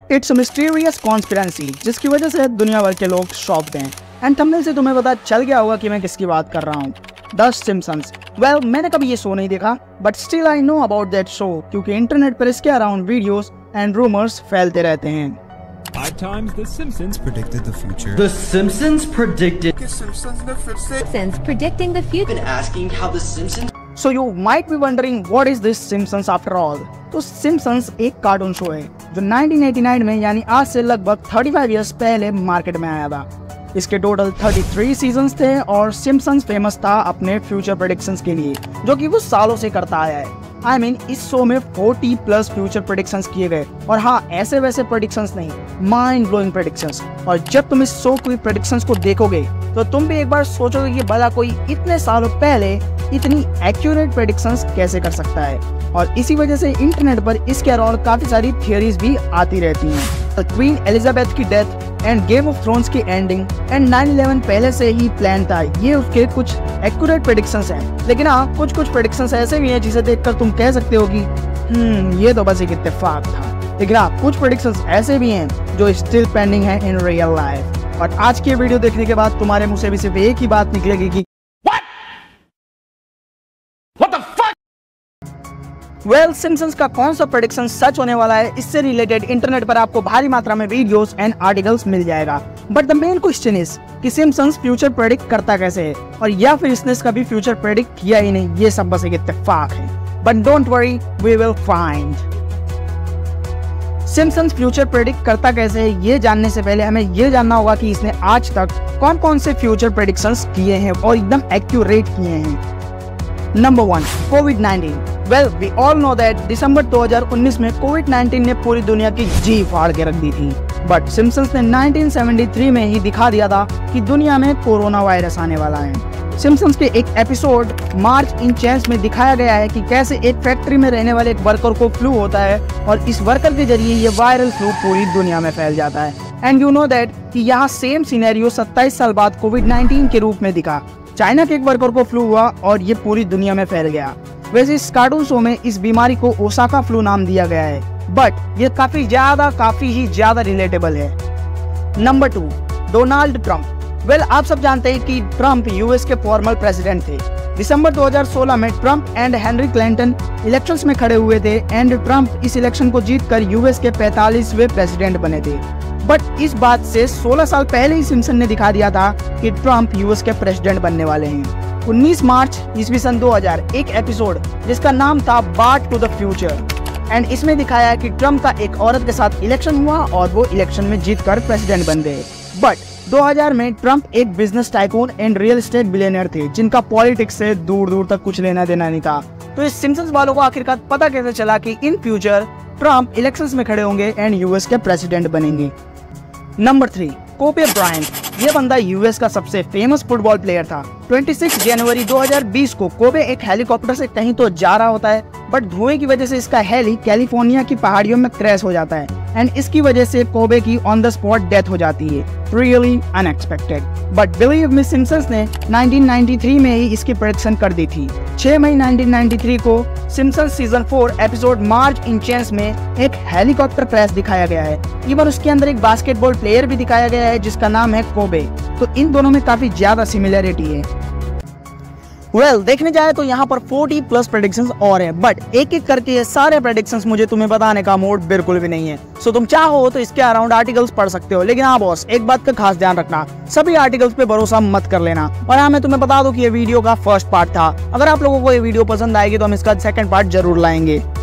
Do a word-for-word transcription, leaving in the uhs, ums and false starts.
It's mysterious conspiracy जिसकी वजह से दुनिया भर के लोग शॉक्ड हैं। एंड थंबनेल से तुम्हें पता चल गया होगा कि मैं किसकी बात कर रहा हूँ, द सिम्पसंस। वेल, मैंने कभी ये शो नहीं देखा, but still I know about that show क्योंकि इंटरनेट पर इसके अराउंड वीडियोस एंड रूमर्स फैलते रहते हैं। Five times The Simpsons predicted the future. The Simpsons predicted. The Simpsons ने फिर से Simpsons predicting the future. Been asking how the Simpsons. So you might be wondering what is this Simpsons after all? तो Simpsons एक cartoon show है जो nineteen eighty nine में यानी आज से लगभग थर्टी फाइव इयर्स पहले मार्केट में आया था। इसके टोटल थर्टी थ्री सीजन्स थे और सिम्पसन्स फेमस था अपने फ्यूचर प्रेडिक्शंस के लिए जो कि वो सालों से करता आया है। आई मीन इस शो में फोर्टी प्लस फ्यूचर प्रेडिक्शंस किए गए और हाँ, ऐसे वैसे प्रेडिक्शंस नहीं, माइंड ब्लोइंग प्रेडिक्शंस। और जब तुम इस शो की प्रेडिक्शंस को देखोगे तो तुम भी एक बार सोचोगे कि भला कोई इतने सालों पहले इतनी एक्यूरेट प्रेडिक्शंस कैसे कर सकता है। और इसी वजह से इंटरनेट पर इसके अराउंड काफी सारी थियोरीज भी आती रहती हैं। क्वीन एलिजाबेथ की death and Game of Thrones की एंडिंग एंड नाइन इलेवन पहले से ही प्लान था, ये उसके कुछ एक्यूरेट प्रेडिक्शंस हैं। लेकिन हाँ, कुछ कुछ प्रेडिक्शंस ऐसे भी हैं जिसे देखकर तुम कह सकते हो कि हम्म ये तो बस एक इत्तेफाक था। लेकिन हाँ, कुछ प्रेडिक्शंस ऐसे भी हैं जो स्टिल पेंडिंग है इन रियल लाइफ। और आज की वीडियो देखने के बाद तुम्हारे मुंह से भी सिर्फ एक ही बात निकलेगी कि वेल, सिम्पसन्स का कौन सा प्रेडिक्शन सच होने वाला है, इससे रिलेटेड इंटरनेट पर आपको भारी मात्रा में वीडियोस एंड आर्टिकल्स मिल जाएगा। But the main question is कि सिम्पसन्स फ्यूचर प्रेडिक्ट करता कैसे है, और या फिर इसने कभी फ्यूचर प्रेडिक्ट किया ही नहीं, ये सब बस एक इत्तेफाक है। But don't worry, we will find. Simpsons future predict करता कैसे है, ये जानने से पहले हमें ये जानना होगा कि इसने आज तक कौन कौन से फ्यूचर प्रेडिक्शंस किए हैं और एकदम एक्यूरेट किए हैं। Number one, covid nineteen. Well, we all know that दिसंबर दो हज़ार उन्नीस में कोविड नाइनटीन ने पूरी दुनिया की जी फाड़ के रख दी थी। बट सिम्पसन्स ने नाइनटीन सेवेंटी थ्री में ही दिखा दिया था कि दुनिया में कोरोना वायरस आने वाला है। सिम्पसन्स के एक एपिसोड मार्च इन चेन्स में दिखाया गया है कि कैसे एक फैक्ट्री में रहने वाले एक वर्कर को फ्लू होता है और इस वर्कर के जरिए ये वायरल फ्लू पूरी दुनिया में फैल जाता है। एंड यू नो दैट कि यहाँ सेम सिनेरियो सत्ताईस साल बाद कोविड नाइनटीन के रूप में दिखा। चाइना के एक वर्कर को फ्लू हुआ और ये पूरी दुनिया में फैल गया। वैसे इस कार्टून शो में इस बीमारी को ओसाका फ्लू नाम दिया गया है, बट ये काफी ज्यादा काफी ही ज्यादा रिलेटेबल है। Number two, Donald Trump. Well, आप सब जानते हैं कि ट्रंप यूएस के फॉर्मर प्रेसिडेंट थे। दिसंबर दो हज़ार सोलह में Trump and Henry Clinton elections में खड़े हुए थे एंड ट्रंप इस इलेक्शन को जीतकर यूएस के पैंतालीसवें प्रेसिडेंट बने थे। बट इस बात से सोलह साल पहले ही सिम्पसन ने दिखा दिया था कि ट्रंप यूएस के प्रेसिडेंट बनने वाले हैं। उन्नीस मार्च ईस्वी सन दो हज़ार एक एपिसोड जिसका नाम था Bart to the future, and इसमें दिखाया कि ट्रंप का एक औरत के साथ इलेक्शन हुआ और वो इलेक्शन में जीतकर प्रेसिडेंट बन गए। बट दो हज़ार में ट्रंप एक business tycoon and real estate billionaire थे जिनका पॉलिटिक्स से दूर दूर तक कुछ लेना देना नहीं था। तो इस सिम्पसन्स वालों को आखिरकार पता कैसे चला कि इन फ्यूचर ट्रंप इलेक्शंस में खड़े होंगे एंड यूएस के प्रेसिडेंट बनेंगे। Number three, Kobe Bryant. ये बंदा यूएस का सबसे फेमस फुटबॉल प्लेयर था। छब्बीस जनवरी दो हज़ार बीस को कोबे एक हेलीकॉप्टर से कहीं तो जा रहा होता है, बट धुएं की वजह से इसका हेली कैलिफोर्निया की पहाड़ियों में क्रैश हो जाता है एंड इसकी वजह से कोबे की ऑन द स्पॉट डेथ हो जाती है। Really unexpected, but believe me, Simpsons ने नाइनटीन नाइंटी थ्री में ही इसकी प्रेडिक्शन कर दी थी। छह मई नाइनटीन नाइंटी थ्री को Simpsons season four episode Marge in chains में एक हेलीकॉप्टर क्रैश दिखाया गया है। इवन उसके अंदर एक बास्केटबॉल प्लेयर भी दिखाया गया है जिसका नाम है कोबे। तो इन दोनों में काफी ज्यादा सिमिलरिटी है। वेल well, देखने जाए तो यहाँ पर फोर्टी प्लस प्रेडिक्शंस और हैं, बट एक एक करके ये सारे प्रेडिक्शंस मुझे तुम्हें बताने का मूड बिल्कुल भी नहीं है। सो तुम चाहो तो इसके अराउंड आर्टिकल्स पढ़ सकते हो, लेकिन हाँ बॉस, एक बात का खास ध्यान रखना, सभी आर्टिकल्स पे भरोसा मत कर लेना। और हाँ, मैं तुम्हें बता दूं कि ये वीडियो का फर्स्ट पार्ट था। अगर आप लोगों को ये वीडियो पसंद आएगी तो हम इसका सेकंड पार्ट जरूर लाएंगे।